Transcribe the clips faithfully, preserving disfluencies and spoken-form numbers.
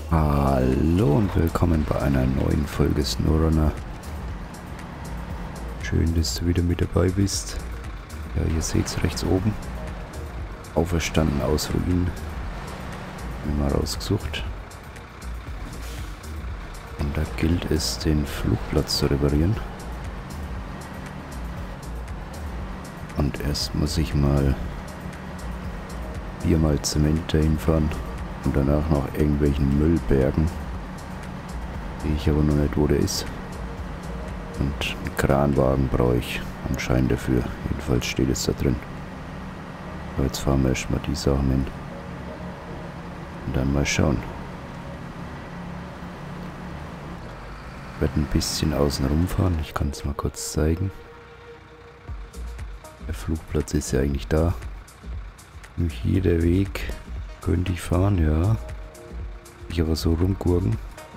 Hallo und willkommen bei einer neuen Folge SnowRunner. Schön, dass du wieder mit dabei bist. Ja, ihr seht es rechts oben. Auferstanden aus Ruinen. Haben wir mal rausgesucht. Und da gilt es, den Flugplatz zu reparieren. Und erst muss ich mal viermal Zement dahin fahren. Und danach noch irgendwelchen Müll bergen. Sehe ich aber noch nicht, wo der ist. Und einen Kranwagen brauche ich anscheinend dafür. Jedenfalls steht es da drin. Aber jetzt fahren wir erstmal die Sachen hin. Und dann mal schauen. Ich werde ein bisschen außen rumfahren. Ich kann es mal kurz zeigen. Der Flugplatz ist ja eigentlich da. Nur hier der Weg. Könnte ich fahren, ja. Ich aber so rumgurken.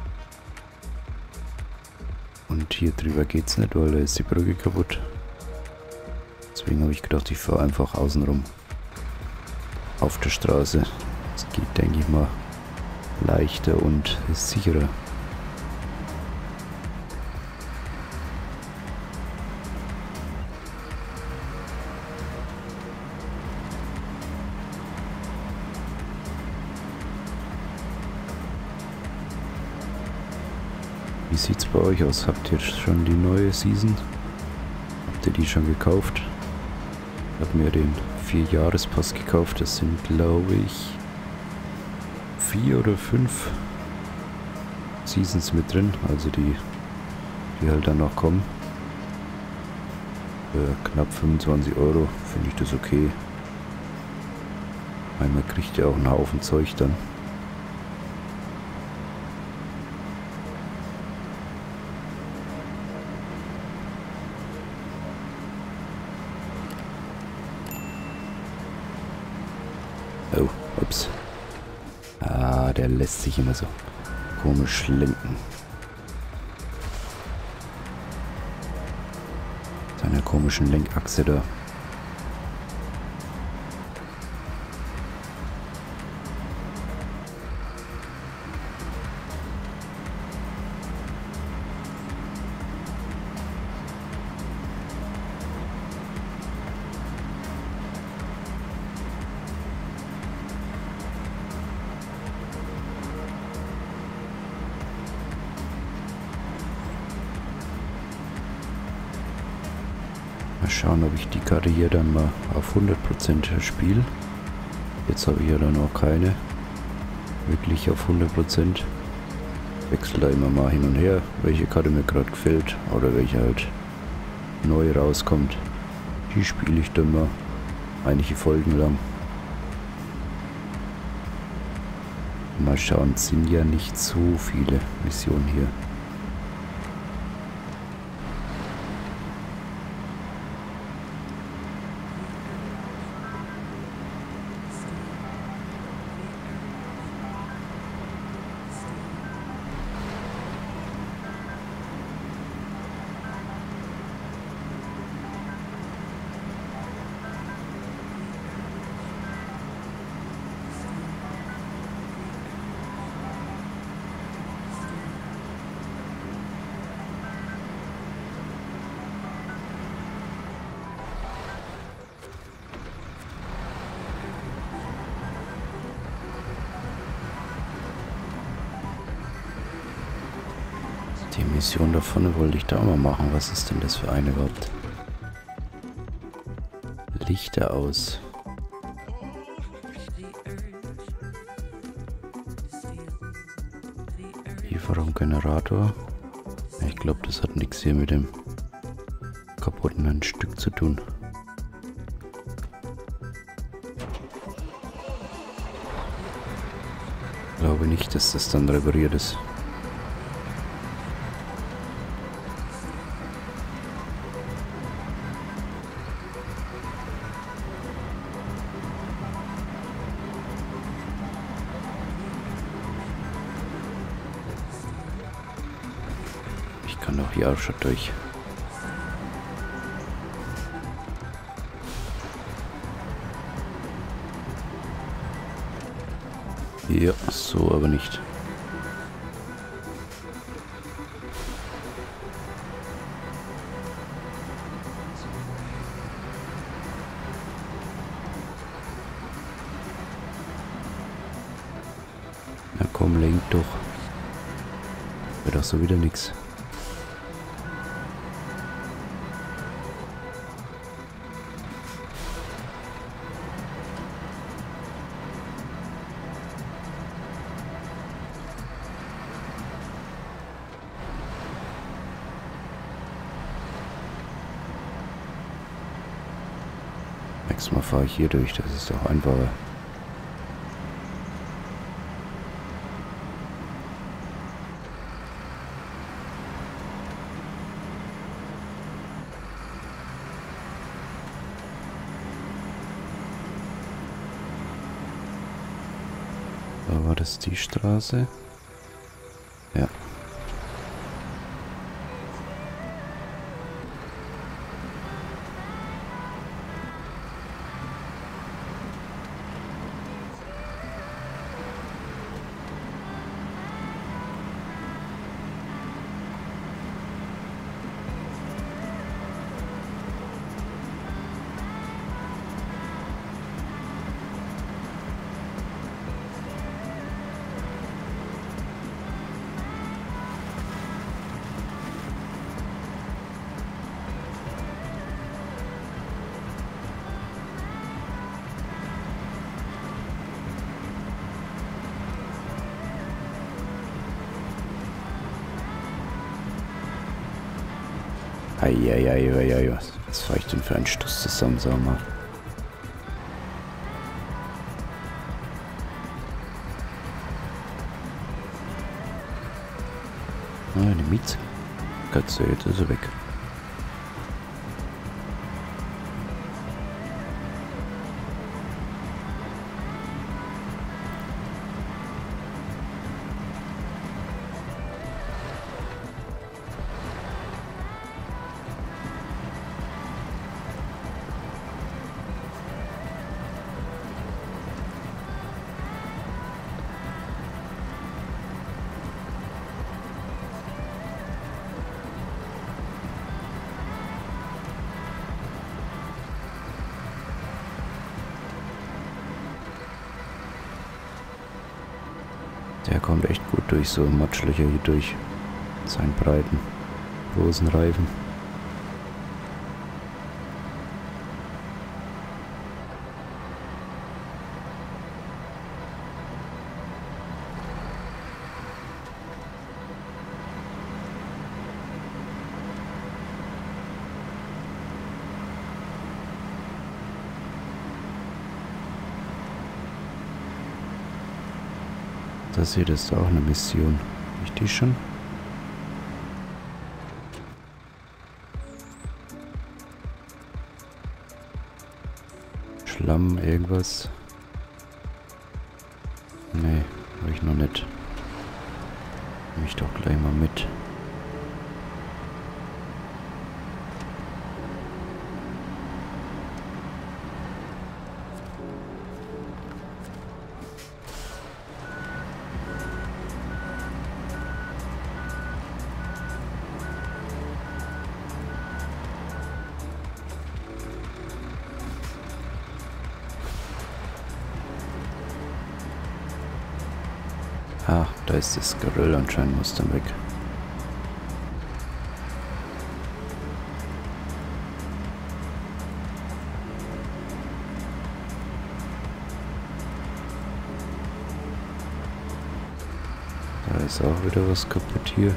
Und hier drüber geht's nicht, weil da ist die Brücke kaputt. Deswegen habe ich gedacht, ich fahre einfach außen rum. Auf der Straße. Das geht, denke ich mal, leichter und ist sicherer. Wie sieht's bei euch aus? Habt ihr schon die neue Season? Habt ihr die schon gekauft? Ich habe mir den vier Jahres-Pass gekauft. Das sind, glaube ich, vier oder fünf Seasons mit drin. Also die, die halt dann noch kommen. Für knapp fünfundzwanzig Euro finde ich das okay. Weil man kriegt ja auch einen Haufen Zeug dann. Oh, ups. Ah, der lässt sich immer so komisch lenken. Seiner komischen Lenkachse da. Mal schauen, ob ich die Karte hier dann mal auf hundert Prozent spiele. Jetzt habe ich ja dann auch keine wirklich auf hundert Prozent. Wechsle da immer mal hin und her, welche Karte mir gerade gefällt oder welche halt neu rauskommt. Die spiele ich dann mal einige Folgen lang. Mal schauen, es sind ja nicht so viele Missionen hier. Die Mission da vorne wollte ich da auch mal machen. Was ist denn das für eine überhaupt? Lichter aus. Lieferung-Generator. Ich glaube, das hat nichts hier mit dem kaputten Stück zu tun. Ich glaube nicht, dass das dann repariert ist. Ich kann doch hier auch schon durch. Ja, so aber nicht. komm, lenk doch. Wäre doch so wieder nix. Nächstes Mal fahre ich hier durch, das ist doch einfacher. Da war das die Straße. Ja. Eieieiei, was, was fahre ich denn für einen Stuss zusammen, sag mal. Ah, eine Mietskatze, jetzt ist sie weg. Der kommt echt gut durch so Matschlöcher hier durch. Seinen breiten, großen Reifen. Das hier, das ist auch eine Mission. Hab ich die schon? Schlamm, irgendwas? Nee, habe ich noch nicht. Nehme ich doch gleich mal mit. Ah, da ist das Geröll anscheinend, muss dann weg. Da ist auch wieder was kaputt hier.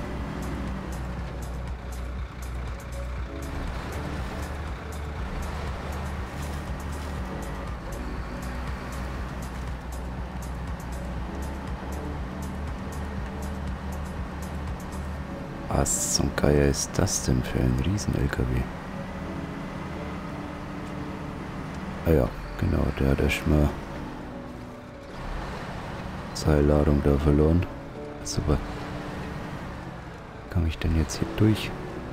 Was zum Geier ist das denn für ein Riesen-L K W? Ah ja, genau, der hat erstmal seine Ladung da verloren. Super. Komme ich denn jetzt hier durch?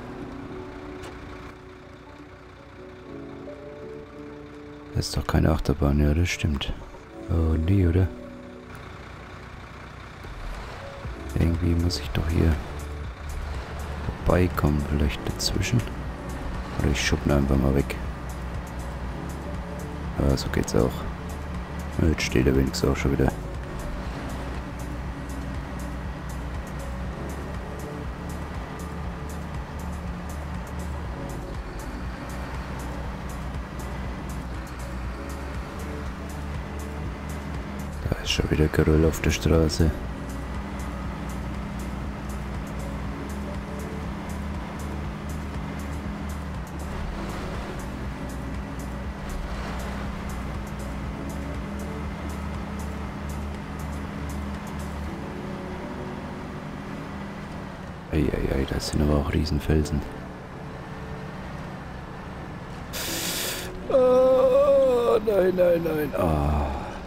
Das ist doch keine Achterbahn, ja, das stimmt. Oh nee, oder? Irgendwie muss ich doch hier vorbeikommen, vielleicht dazwischen. Oder ich schuppe ihn einfach mal weg. Ja, so geht's auch. Jetzt steht er wenigstens auch schon wieder. Da ist schon wieder Geröll auf der Straße. Eieiei, das sind aber auch Riesenfelsen. Oh, nein, nein, nein. Oh.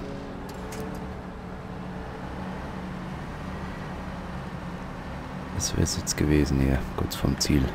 Das wäre es jetzt gewesen hier, kurz vorm Ziel.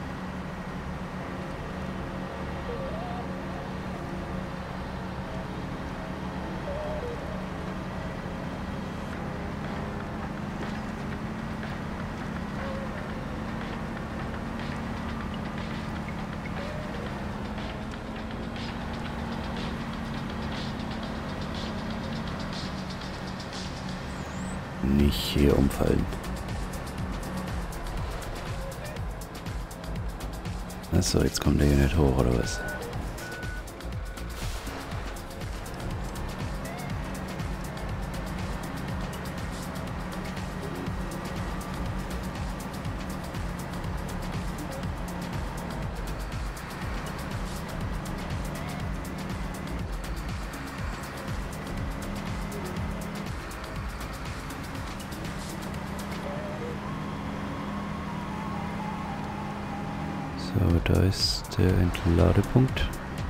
Nicht hier umfallen. Achso, jetzt kommt der hier nicht hoch, oder was? So, da ist der Entladepunkt.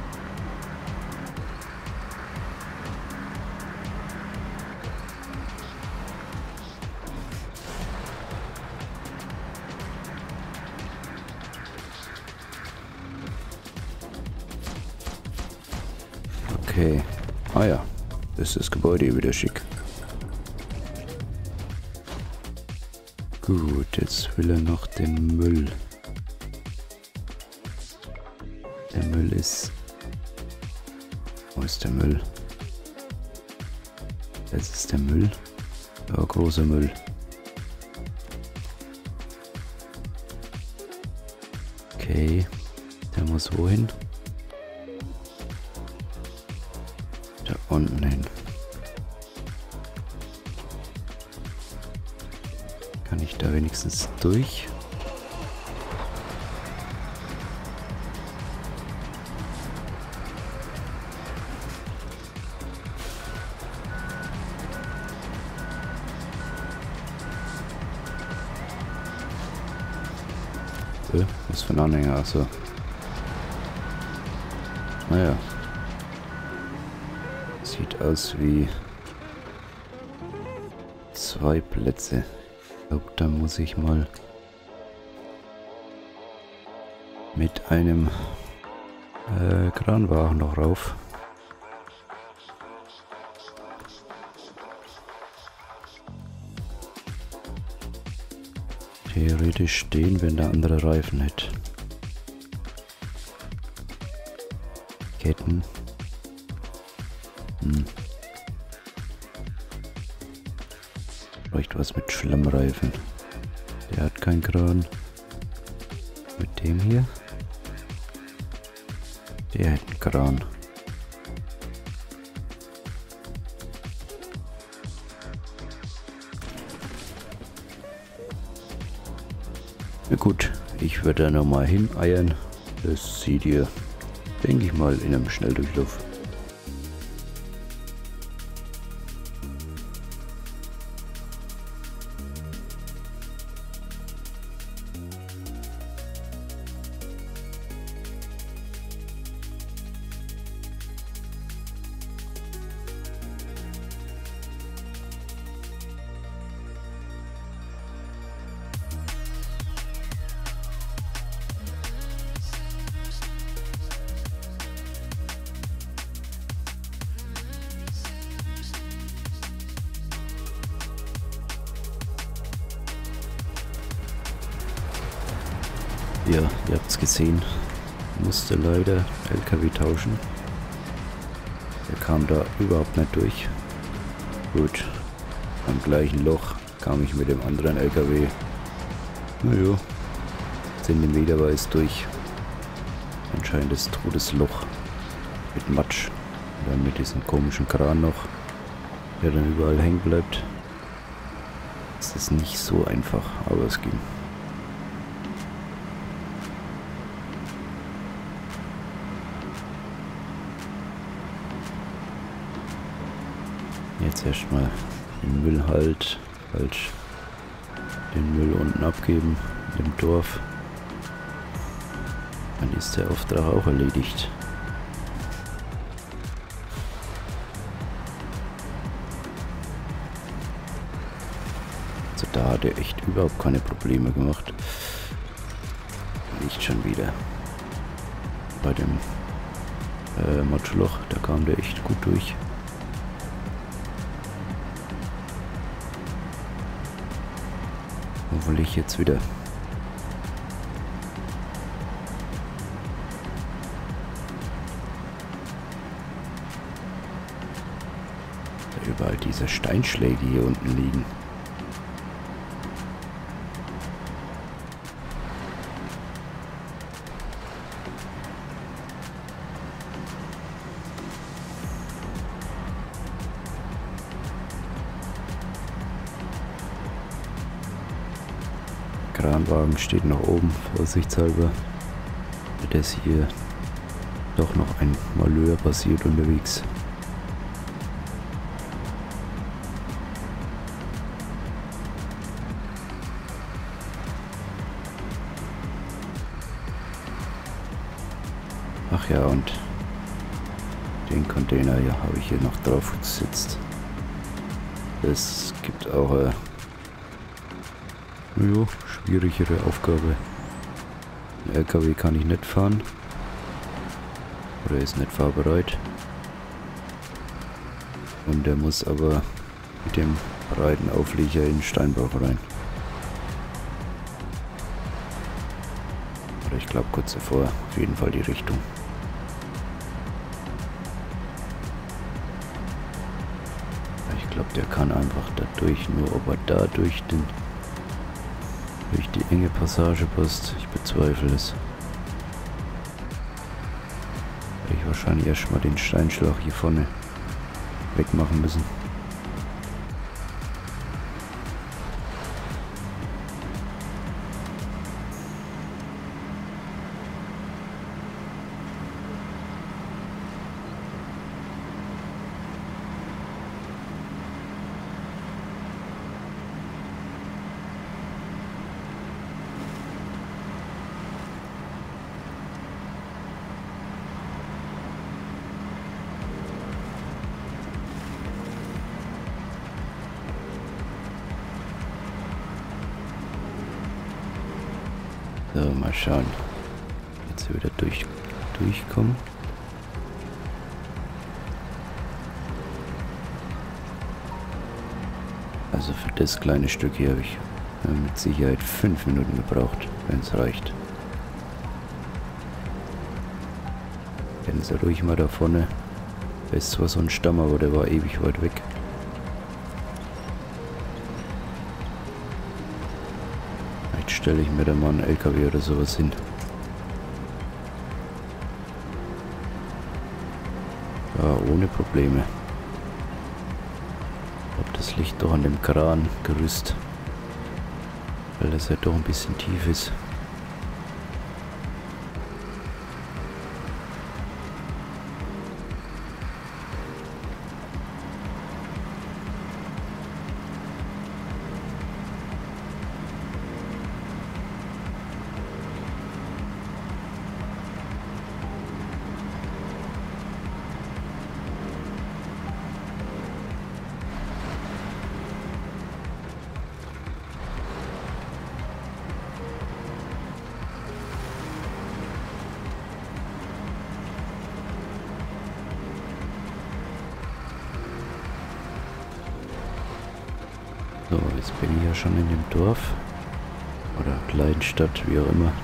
Okay. Ah ja, das ist das Gebäude hier wieder schick. Gut, jetzt will er noch den Müll. Der Müll ist... Wo ist der Müll? Das ist der Müll. Ja, großer Müll. Okay. Der muss wohin? Da unten hin. Kann ich da wenigstens durch? Was für ein Anhänger, also. Naja. Sieht aus wie zwei Plätze. Ich glaube, da muss ich mal mit einem äh, Kranwagen noch rauf. Theoretisch stehen, wenn der andere Reifen hätte. Ketten. Hm. Bräuchte was mit Schlammreifen. Der hat keinen Kran. Mit dem hier. Der hat einen Kran. Na gut, ich würde da nochmal hineiern. Das seht ihr, denke ich mal, in einem Schnelldurchlauf. Ja, ihr habt es gesehen. Musste leider L K W tauschen. Der kam da überhaupt nicht durch. Gut, am gleichen Loch kam ich mit dem anderen L K W. Naja, Zentimeter war es durch. Anscheinend das Todesloch mit Matsch. Und dann mit diesem komischen Kran noch. der dann überall hängen bleibt. Das ist nicht so einfach, aber es ging. Jetzt erstmal den Müll halt, falsch, den Müll unten abgeben, in dem Dorf. Dann ist der Auftrag auch erledigt. Also da hat er echt überhaupt keine Probleme gemacht. Nicht schon wieder. Bei dem äh, Matschloch, da kam der echt gut durch. Wo will ich jetzt wieder? Da überall diese Steinschläge hier unten liegen. Kranwagen steht noch oben, vorsichtshalber. Da ist hier doch noch ein Malheur passiert unterwegs. Ach ja, und den Container hier habe ich hier noch drauf gesetzt. Es gibt auch äh, jo, schwierigere Aufgabe. Ein L K W kann ich nicht fahren. Oder ist nicht fahrbereit. Und der muss aber mit dem breiten Auflieger in den Steinbruch rein. Oder ich glaube kurz davor, auf jeden Fall die Richtung. Ich glaube, der kann einfach da durch, nur ob er da durch den durch die enge Passage passt. Ich bezweifle es. Werde ich wahrscheinlich erstmal den Steinschlag hier vorne wegmachen müssen. So, mal schauen. Jetzt wieder durch, durchkommen. Also für das kleine Stück hier habe ich mit Sicherheit fünf Minuten gebraucht, wenn es reicht. Kennen Sie ruhig mal da vorne. Da ist zwar so ein Stamm, aber der war ewig weit weg. Stelle ich mir da mal einen L K W oder sowas hin. Ja, ohne Probleme. Ich glaube, das liegt doch an dem Krangerüst, weil das ja doch ein bisschen tief ist. So, jetzt bin ich ja schon in dem Dorf. Oder Kleinstadt, wie auch immer.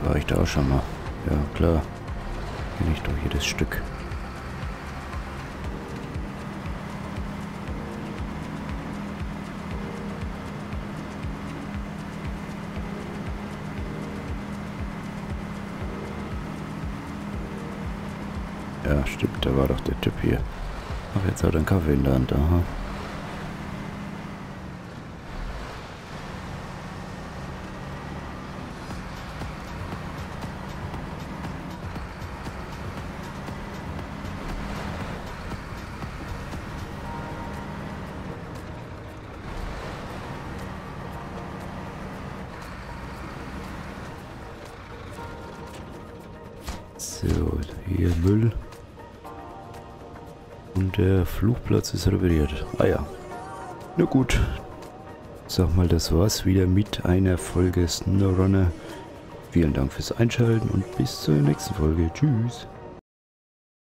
war ich da auch schon mal. Ja, klar. Kenne ich doch jedes Stück. Ja, stimmt, da war doch der Typ hier. Ach, jetzt hat er einen Kaffee in der Hand, aha. So, hier Müll. Und der Flugplatz ist repariert. Ah ja. Na gut. Sag mal, das war's wieder mit einer Folge SnowRunner. Vielen Dank fürs Einschalten und bis zur nächsten Folge. Tschüss.